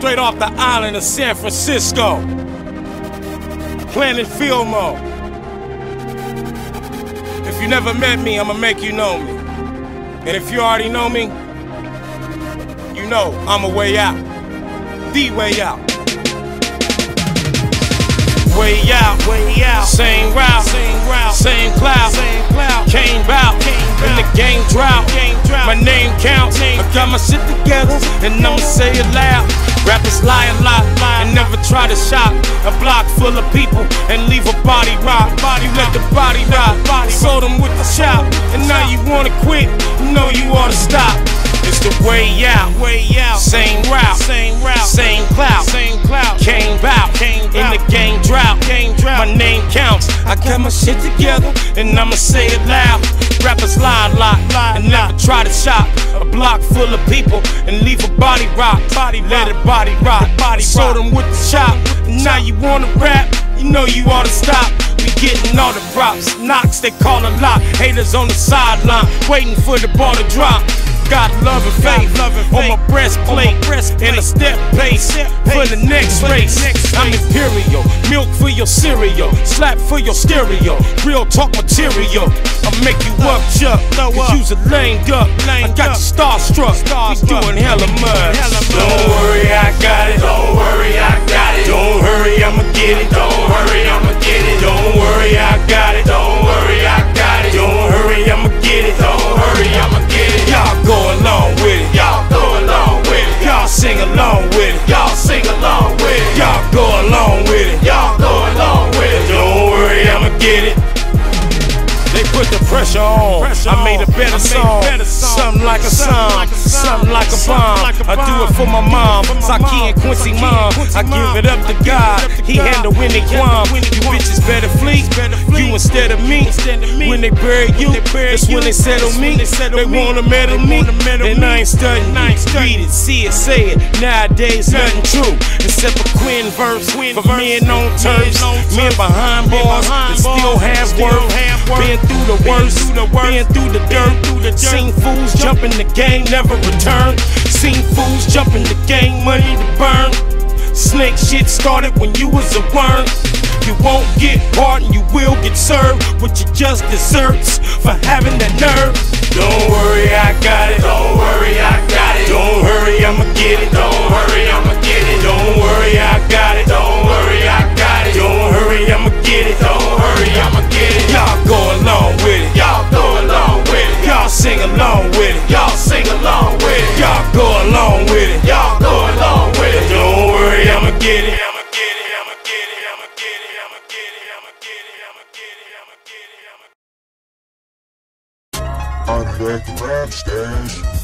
straight off the island of San Francisco. Planet Filmo. If you never met me, I'ma make you know me. And if you already know me, you know I'm a way out. The way out. Way out, same route, same cloud, came out, in the game drought, my name counts, I got my shit together, and I'ma say it loud. Rappers lie a lot, and never try to shop a block full of people, and leave a body rock, you let the body rock, sold them with the chop, and now you wanna quit, you know you ought to stop. It's the way out, same route, same cloud, came out, in the game drought, my name counts, I got my shit together, and I'ma say it loud. Rappers lie a lot, and never try to shop a block full of people, and leave a body rock, let it body rock, sold them with the chop, and now you wanna rap, you know you ought to stop. We getting all the props, knocks they call a lot, haters on the sideline, waiting for the ball to drop. Got love and faith on my breastplate, and a step pace for the next race. I'm imperial, milk for your cereal, slap for your stereo, real talk material. I'll make you up, Chuck, cause you's a lame duck. I got you starstruck, we doing hella much. Don't worry, I got it. Don't worry, I got it. Don't hurry, I'ma get it. Don't hurry, I'ma get it. Don't worry, I got it. Don't worry, I got it. Don't hurry, I'ma get it. Don't hurry, I'ma get it. Y'all go along with it. Y'all go along with it. Y'all sing along with it. Y'all sing along with it. Y'all go along with it. Y'all go along with it. Don't worry, I'ma get it. They put the pressure on. I made a better song. Something like a song, something like a bomb. I do it for my mom, Saki and Quincy mom. I give it up to God, He handle any qualm. You bitches better flee, you instead of me. When they bury you, that's when they settle me. They wanna meddle me, and I ain't studying. Read it, see it, say it. Nowadays nothing true except a Quinn verse for men on terms. Men behind bars that still have worth. Been through the worst, been through the dirt. Seen fools jump in the game, never return. Seen fools jump in the game, money to burn. Snake shit started when you was a worm. You won't get pardoned, you will get served with your just desserts for having that nerve. Don't worry, I got it. Don't worry, I got it. Don't hurry, I'ma get it. Don't hurry, I'ma get it. Don't worry, I got it. Don't worry, I got it. Don't hurry, I'ma get it. Don't hurry, I'ma get it. Y'all go along with it. Y'all go along with it. Y'all sing along with it. Y'all sing along with it. Y'all go along with it. Y'all go along with it. Don't worry, I'ma get it. I'ma get it. I'ma get it. I'ma get it. I'ma get it. I'ma get it. I'ma get it. I'ma get it. I'm back to Rap Stash.